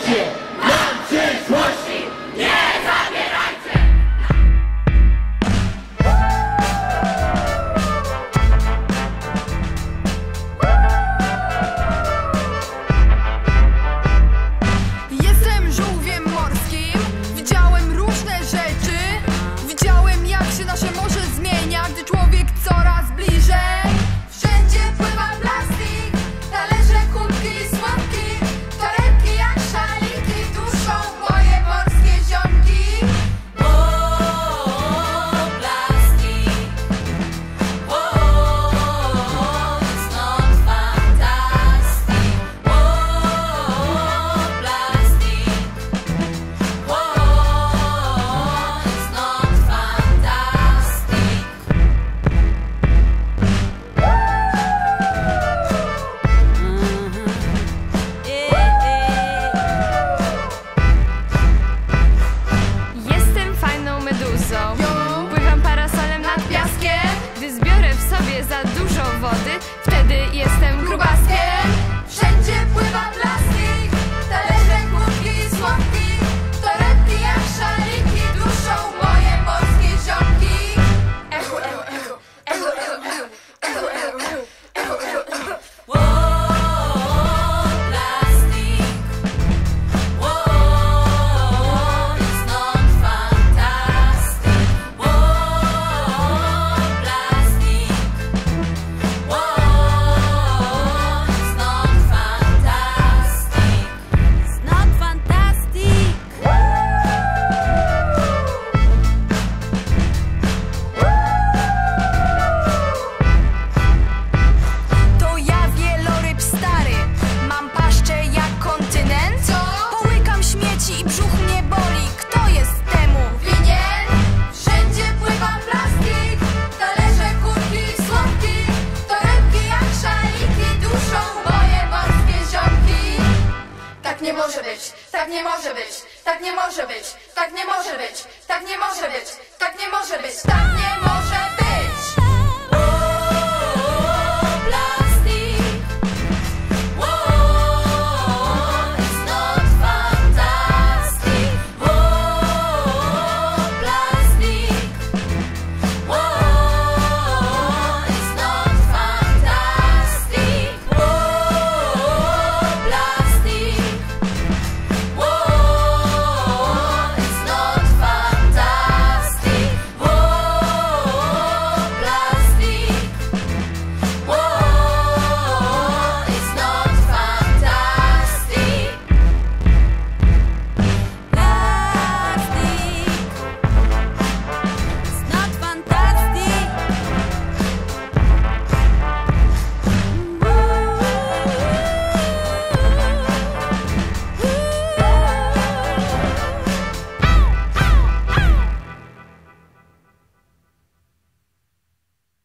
się nam przyszłości nie zabierajcie! Jestem żółwiem morskim, widziałem różne rzeczy. Widziałem, jak się nasze morze zmienia, gdy człowiek coraz bliżej. Wszędzie pływa plastik, talerze, kulki i słomki, torebki jak szaliki duszą moje morskie ziomki. Plastik, it's not fantastic. Plastik, it's not fantastic. Jestem fajną meduzą, pływam parasolem nad piaskiem. Gdy zbiorę w sobie za dużo wody, wtedy jestem grubaskiem. Wszędzie pływa plastik, talerze, kulki i słomki, torebki jak szaliki duszą moje morskie ziomki. Echo, echo, echo, echo, echo, echo, echo, echo, echo, echo, echo. Plastik, it's not fantastic. Plastik, it's not fantastic. It's not fantastic. To ja wieloryb stary, mam paszczę jak kontynent. Połykam śmieci i brzuch mnie boli, kto jest temu winien? Wszędzie pływa plastik, talerze, kulki i słomki, torebki jak szaliki duszą moje morskie ziomki. Tak nie może być, tak nie może być, tak nie może być, tak nie może być, tak nie może być, tak nie może być, tak nie może być.